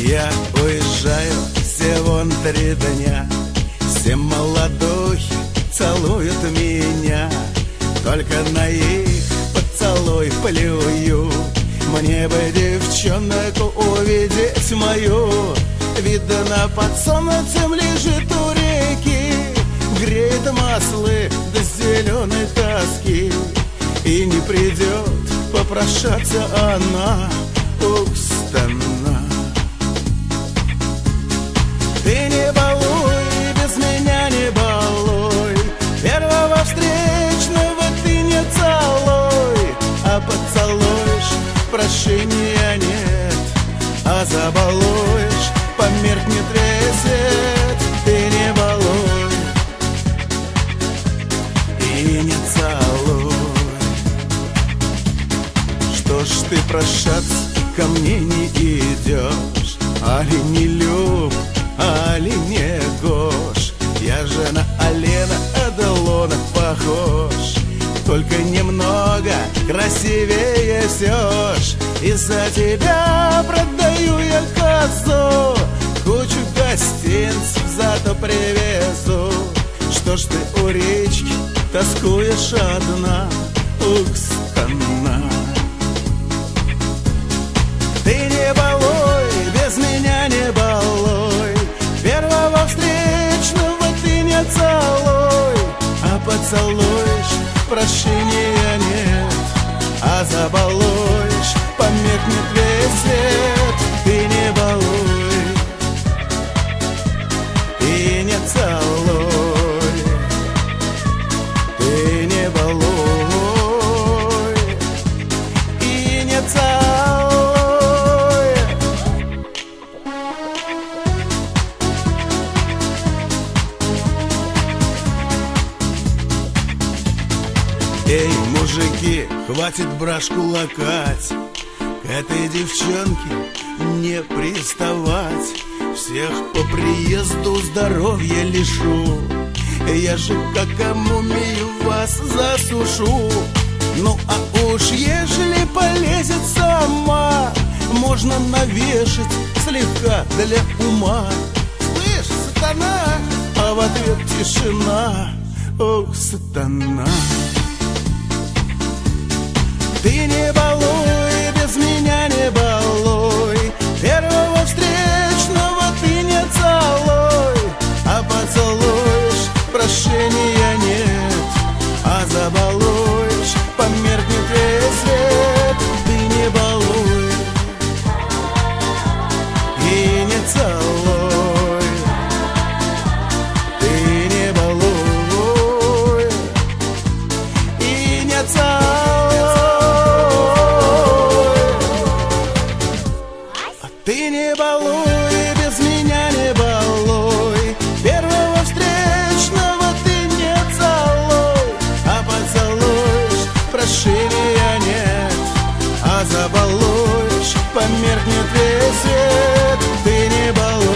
Я уезжаю всего на 3 дня. Все молодухи целуют меня, только на их поцелуй плюю. Мне бы девчонку увидеть мою, видно, под солнцем лежит у реки, греет маслы до зеленой тоски. И не придет попрошаться она, ух, стана. Ты не балуй, без меня не балуй, первого встречного ты не целуй. А поцелуешь, прощения нет, а забалуешь, померкнет весь свет. Ты не балуй и не целуй. Что ж ты прощаться ко мне не идешь? Али не люб, али не гош? Я же на Алена Аделона похож, только немного красивее все ж. Из-за тебя продаю я козу, кучу гостинцев зато привезу. Что ж ты у речки тоскуешь одна, ух, стана. Ты не балуй, без меня не балуй, первого встречного ты не целуй. А поцелуешь, прощения нет, а забалуешь, померкнет весь свет. Ты не балуй и не целуй, ты не балуй и не целуй. Эй, мужики, хватит брашку лакать, к этой девчонке не приставать. Всех по приезду здоровья лишу, я же как умею вас засушу. Ну а уж ежели полезет сама, можно навешать слегка для ума. Слышь, сатана, а в ответ тишина, ох, сатана. Ты не балуй, без меня не балуй, первого встречного ты не целуй. А поцелуешь, прощения нет, а забалуешь, померкнет весь свет. Ты не балуй и не целуй, ты не балуй и не целуй. Ты не балуй, без меня не балуй, первого встречного ты не целуй. А поцелуешь, прощения нет, а забалуешь, померкнет весь свет. Ты не балуй